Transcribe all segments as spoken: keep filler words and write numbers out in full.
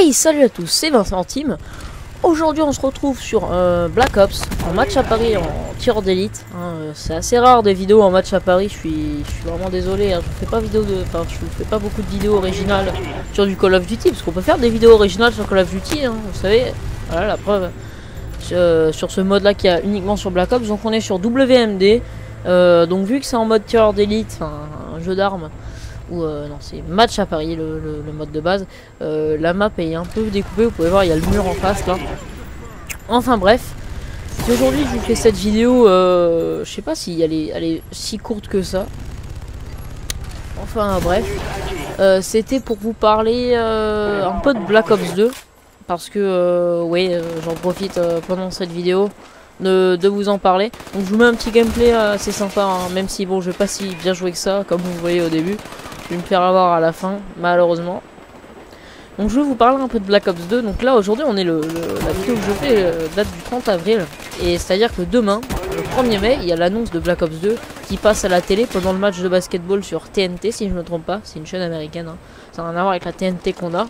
Hey, salut à tous, c'est Vincent Team. Aujourd'hui on se retrouve sur euh, Black Ops, en match à Paris en tir d'élite. Hein, euh, c'est assez rare des vidéos en match à Paris, je suis, je suis vraiment désolé, hein, je fais pas vidéo de, enfin je fais pas beaucoup de vidéos originales sur du Call of Duty, parce qu'on peut faire des vidéos originales sur Call of Duty, hein, vous savez, voilà la preuve. Euh, sur ce mode là qui a uniquement sur Black Ops, donc on est sur W M D, euh, donc vu que c'est en mode tir d'élite, enfin un jeu d'armes, ou euh, non c'est match à Paris le, le, le mode de base, euh, la map est un peu découpée, vous pouvez voir il y a le mur en face là. Enfin bref, aujourd'hui je vous fais cette vidéo, euh, je sais pas si elle est, elle est si courte que ça. Enfin bref, euh, c'était pour vous parler euh, un peu de Black Ops deux. Parce que, euh, oui, euh, j'en profite euh, pendant cette vidéo de, de vous en parler. Donc je vous mets un petit gameplay euh, assez sympa, hein, même si bon je vais pas si bien jouer que ça, comme vous voyez au début. Je vais me faire avoir à la fin, malheureusement. Donc je vais vous parler un peu de Black Ops deux. Donc là aujourd'hui on est le, le la vidéo que je fais euh, date du trente avril. Et c'est à dire que demain, le premier mai, il y a l'annonce de Black Ops deux qui passe à la télé pendant le match de basketball sur T N T, si je me trompe pas. C'est une chaîne américaine, hein. Ça n'a rien à voir avec la T N T qu'on a.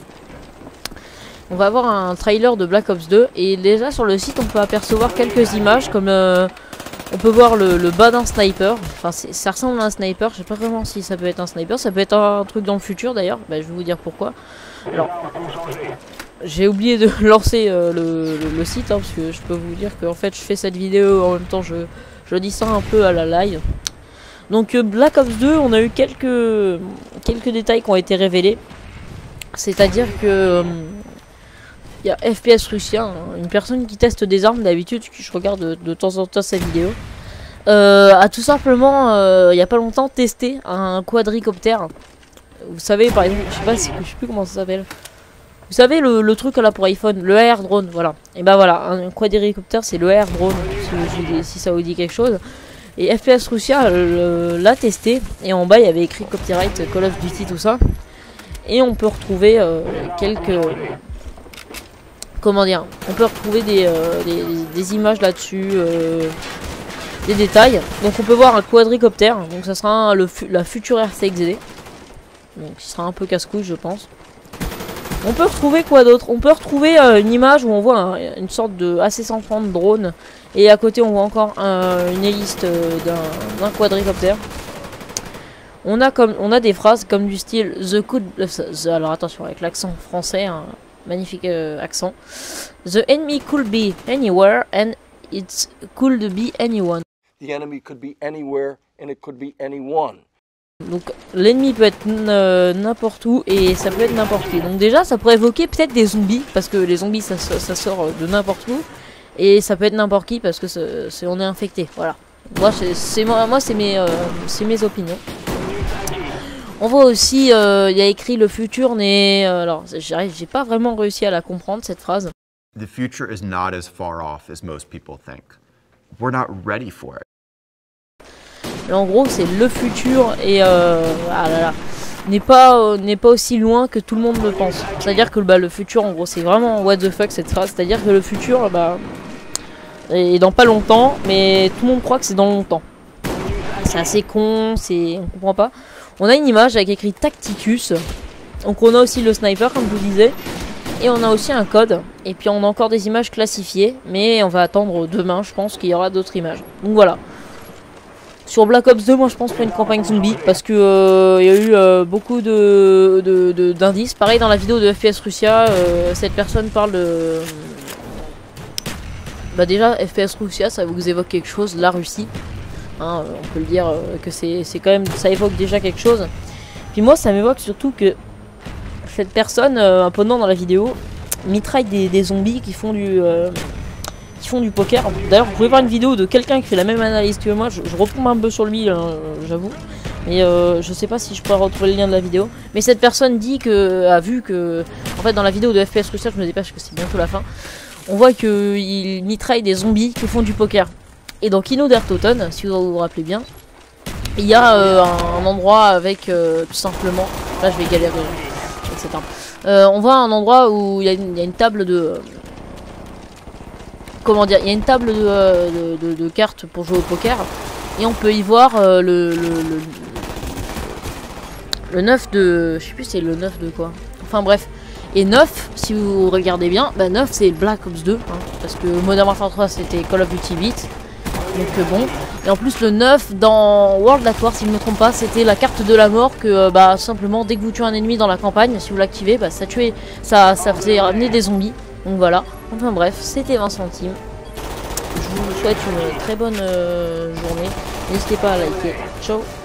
On va avoir un trailer de Black Ops deux et déjà sur le site on peut apercevoir quelques images comme euh, on peut voir le, le bas d'un sniper. Enfin ça ressemble à un sniper, je sais pas vraiment si ça peut être un sniper, ça peut être un truc dans le futur d'ailleurs, bah, je vais vous dire pourquoi. Alors j'ai oublié de lancer euh, le, le, le site, hein, parce que je peux vous dire que en fait je fais cette vidéo en même temps je, je dis ça un peu à la live. Donc euh, Black Ops deux, on a eu quelques, quelques détails qui ont été révélés. C'est à dire que euh, il y a F P S Russia, hein, une personne qui teste des armes d'habitude, que je regarde de, de temps en temps sa vidéo, euh, a tout simplement, euh, il n'y a pas longtemps, testé un quadricoptère. Vous savez, par exemple, je sais pas, si, je sais plus comment ça s'appelle. Vous savez, le, le truc là pour iPhone, le air drone, voilà. Et ben voilà, un quadricoptère, c'est le air drone, si, si ça vous dit quelque chose. Et F P S Russia l'a testé, et en bas, il y avait écrit copyright Call of Duty, tout ça. Et on peut retrouver euh, quelques... Comment dire, on peut retrouver des, euh, des, des images là-dessus, euh, des détails. Donc on peut voir un quadricoptère, donc ça sera un, le, la future R C X D. Donc il sera un peu casse-couille je pense. On peut retrouver quoi d'autre? On peut retrouver euh, une image où on voit un, une sorte de A C cent trente drone. Et à côté on voit encore un, une hélice euh, d'un quadricoptère. On a, comme, on a des phrases comme du style The could... The, alors attention avec l'accent français, hein. Magnifique euh, accent. The enemy could be anywhere and it could be anyone. The enemy could be anywhere and it could be anyone. Donc l'ennemi peut être n'importe où et ça peut être n'importe qui. Donc déjà ça pourrait évoquer peut-être des zombies parce que les zombies ça, ça sort de n'importe où et ça peut être n'importe qui parce que c'est on est infecté. Voilà. Moi c'est moi, moi c'est mes euh, c'est mes opinions. On voit aussi, il euh, y a écrit le futur n'est... Euh, alors, j'ai pas vraiment réussi à la comprendre, cette phrase. The future is not as far off as most people think. We're not ready for it. Et en gros, c'est le futur et... Euh, ah là là, n'est pas, euh, n'est pas aussi loin que tout le monde le pense. C'est-à-dire que bah, le futur, en gros, c'est vraiment what the fuck cette phrase. C'est-à-dire que le futur, bah... est dans pas longtemps, mais tout le monde croit que c'est dans longtemps. C'est assez con, c'est... on comprend pas. On a une image avec écrit Tacticus. Donc on a aussi le sniper comme je vous disais. Et on a aussi un code. Et puis on a encore des images classifiées. Mais on va attendre demain, je pense qu'il y aura d'autres images. Donc voilà. Sur Black Ops deux, moi je pense pour une campagne zombie. Parce que euh, il y a eu euh, beaucoup de, de, de, d'indices. Pareil dans la vidéo de F P S Russia, euh, cette personne parle de... Bah déjà F P S Russia, ça vous évoque quelque chose, la Russie. Hein, on peut le dire euh, que c'est quand même, ça évoque déjà quelque chose. Puis moi ça m'évoque surtout que cette personne, euh, pendant dans la vidéo, mitraille des, des zombies qui font du euh, qui font du poker. D'ailleurs vous pouvez voir une vidéo de quelqu'un qui fait la même analyse que moi. Je, je retombe un peu sur lui, hein, j'avoue. Mais euh, je sais pas si je pourrais retrouver le lien de la vidéo. Mais cette personne dit que, a vu que, en fait dans la vidéo de F P S Russia, je me dépêche parce que c'est bientôt la fin, on voit qu'il mitraille des zombies qui font du poker. Et dans Kino der Toten, si vous vous rappelez bien, il y a euh, un endroit avec euh, tout simplement, là je vais galérer avec cette arme. Euh, on voit un endroit où il y, y a une table de, euh, comment dire, il y a une table de, euh, de, de, de cartes pour jouer au poker et on peut y voir euh, le, le, le le neuf de, je sais plus c'est le neuf de quoi. Enfin bref, Et neuf, si vous regardez bien, bah neuf c'est Black Ops deux, hein, parce que Modern Warfare trois c'était Call of Duty huit. Donc euh, bon, et en plus le neuf dans World at War, si je ne me trompe pas, c'était la carte de la mort que euh, bah simplement dès que vous tuez un ennemi dans la campagne, si vous l'activez, bah ça tuait, ça, ça faisait ramener des zombies. Donc voilà, enfin bref, c'était vingt centimes. Je vous souhaite une très bonne euh, journée, n'hésitez pas à liker, ciao.